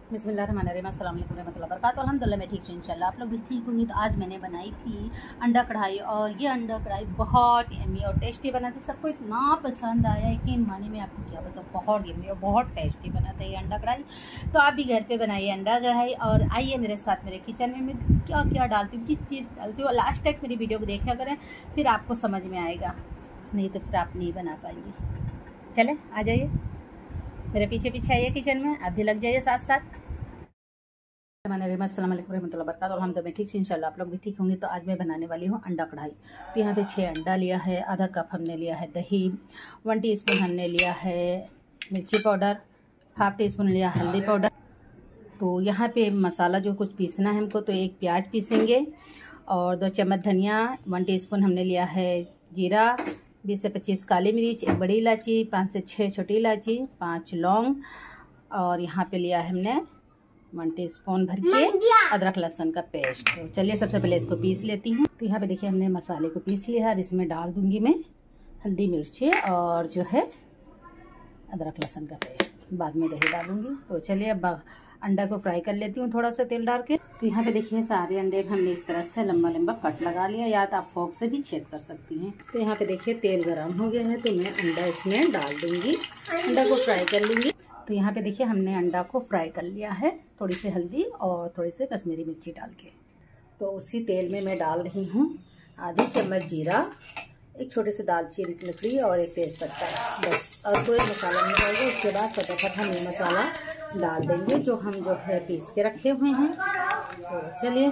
बिस्मिल्लाहिर्रहमानिर्रहीम, अस्सलाम वालेकुम रहमतुल्लाहि व बरकातुहू। अल्हम्दुलिल्लाह मैं ठीक हूँ इंशाल्लाह। आप लोग भी ठीक होंगी। तो आज मैंने बनाई थी अंडा कढ़ाई, और ये अंडा कढ़ाई बहुत यम्मी और टेस्टी बना था। सबको इतना पसंद आया कि इन माने में आपको क्या बताऊँ, बहुत यम्मी और बहुत टेस्टी बना था ये अंडा कढ़ाई। तो आप भी घर पे बनाइए अंडा कढ़ाई, और आइए मेरे साथ मेरे किचन में मैं क्या क्या डालती हूँ, किस चीज़ डालती हूँ। लास्ट तक मेरी वीडियो को देखा करें, फिर आपको समझ में आएगा, नहीं तो फिर आप नहीं बना पाएंगे। चले आ जाइए मेरे पीछे पीछे आइए किचन में, आप भी लग जाइए साथ साथ। अस्सलाम वालेकुम रहमतुल्लाहि व बरकातुहू। हम तो मैं ठीक इंशाल्लाह, आप लोग भी ठीक होंगे। तो आज मैं बनाने वाली हूँ अंडा कढ़ाई। तो यहाँ पे 6 अंडा लिया है, आधा कप हमने लिया है दही, 1 टीस्पून हमने लिया है मिर्ची पाउडर, हाफ टी स्पून लिया हल्दी पाउडर। तो यहाँ पे मसाला जो कुछ पीसना है हमको, तो 1 प्याज पीसेंगे और 2 चम्मच धनिया, 1 टीस्पून हमने लिया है जीरा, 20 से 25 काली मिर्च, 1 बड़ी इलायची, 5 से 6 छोटी इलायची, 5 लौंग, और यहाँ पे लिया है हमने 1 टीस्पून भर के अदरक लहसुन का पेस्ट। तो चलिए सबसे पहले इसको पीस लेती हूँ। तो यहाँ पे देखिए हमने मसाले को पीस लिया है। अब इसमें डाल दूंगी मैं हल्दी मिर्ची और जो है अदरक लहसुन का पेस्ट, बाद में दही डालूंगी। तो चलिए अब अंडा को फ्राई कर लेती हूँ थोड़ा सा तेल डाल के। तो यहाँ पे देखिए सारे अंडे हमने इस तरह से लंबा लंबा कट लगा लिया, या तो आप फोक से भी छेद कर सकती हैं। तो यहाँ पे देखिए तेल गरम हो गया है, तो मैं अंडा इसमें डाल दूंगी, अंडा को फ्राई कर लूंगी। तो यहाँ पे देखिए हमने अंडा को फ्राई कर लिया है, थोड़ी सी हल्दी और थोड़ी सी कश्मीरी मिर्ची डाल के। तो उसी तेल में मैं डाल रही हूँ आधी चम्मच जीरा, 1 छोटे से दालचीनी की लकड़ी और 1 तेज पत्ता, बस। और कोई मसाला नहीं डालेगा। उसके बाद फटाफट हम ये मसाला डाल देंगे जो हम जो है पीस के रखे हुए हैं। तो चलिए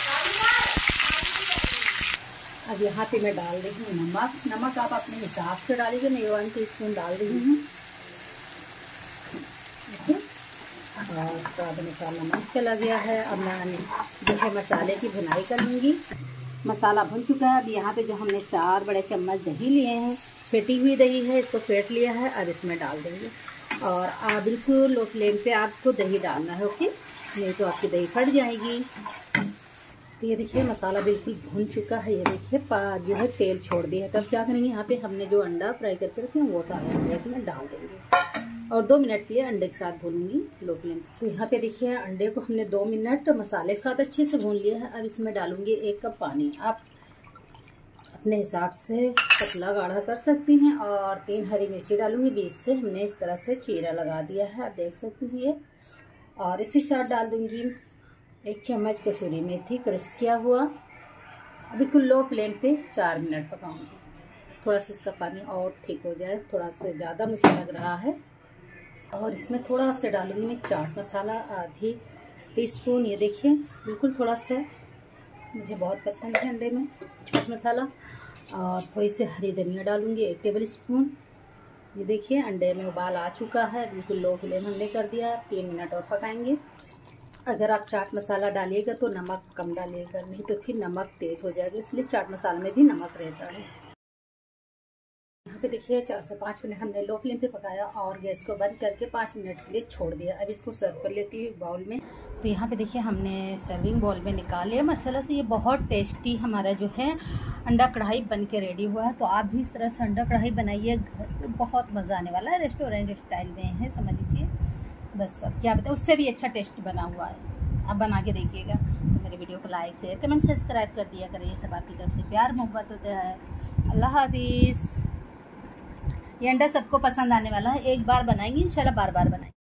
अब यहाँ पे मैं डाल रही हूँ नमक आप अपने हिसाब से डालिए। मैं 1 टीस्पून डाल रही हूँ, और स्वाद अनुसार नमक चला गया है। अब मैं जो है मसाले की भुनाई कर लूँगी। मसाला भुन चुका है। अब यहाँ पे जो हमने 4 बड़े चम्मच दही लिए हैं, फेंटी हुई दही है, इसको फेंट लिया है। अब इसमें डाल देंगे, और बिल्कुल लो फ्लेम पे आपको दही डालना है, ओके, नहीं तो आपकी दही फट जाएगी। तो ये देखिए मसाला बिल्कुल भुन चुका है। ये देखिए जो है तेल छोड़ दिया है। तब क्या करेंगे, यहाँ पे हमने जो अंडा फ्राई करके रखे हैं वो सारे अंडे इसमें डाल देंगे, और 2 मिनट के लिए अंडे के साथ भूनूंगी लो फ्लेम। तो यहाँ पे देखिए अंडे को हमने 2 मिनट मसाले के साथ अच्छे से भून लिया है। अब इसमें डालूंगी 1 कप पानी। आप अपने हिसाब से पतला गाढ़ा कर सकती हैं। और 3 हरी मिर्ची डालूंगी, 20 से हमने इस तरह से चीरा लगा दिया है, आप देख सकती हैं ये। और इसी साथ डाल दूंगी 1 चम्मच कसूरी मेथी क्रश किया हुआ। बिल्कुल लो फ्लेम पे 4 मिनट पकाऊंगी। थोड़ा सा इसका पानी और ठीक हो जाए, थोड़ा सा ज़्यादा मुझे लग रहा है। और इसमें थोड़ा सा डालूंगी मैं चाट मसाला, आधी टीस्पून। ये देखिए बिल्कुल थोड़ा सा, मुझे बहुत पसंद है अंडे में चाट मसाला। और थोड़ी सी हरी धनिया डालूंगी, 1 टेबल स्पून। ये देखिए अंडे में उबाल आ चुका है, बिल्कुल लो फ्लेम हमने कर दिया। 3 मिनट और पकाएंगे। अगर आप चाट मसाला डालिएगा तो नमक कम डालिएगा, नहीं तो फिर नमक तेज हो जाएगा, इसलिए चाट मसाले में भी नमक रहता है। यहाँ पे देखिए 4 से 5 मिनट हमने लो फ्लेम पे पकाया, और गैस को बंद करके 5 मिनट के लिए छोड़ दिया। अब इसको सर्व कर लेती हूँ एक बाउल में। तो यहाँ पे देखिए हमने सर्विंग बाउल में निकाल लिया मसाला से। ये बहुत टेस्टी हमारा जो है अंडा कढ़ाई बन के रेडी हुआ है। तो आप भी इस तरह से अंडा कढ़ाई बनाइए, घर पे बहुत मज़ा आने वाला है। रेस्टोरेंट स्टाइल में है, समझ लीजिए। बस अब क्या बताए, उससे भी अच्छा टेस्ट बना हुआ है। आप बना के देखिएगा। तो मेरे वीडियो को लाइक शेयर कमेंट सब्सक्राइब कर दिया करें। ये सब आपकी तरफ से प्यार मोहब्बत होता है। अल्लाह हाफिज़। ये अंडा सबको पसंद आने वाला है। एक बार बनाएंगे इंशाल्लाह, बार बार बनाएंगे।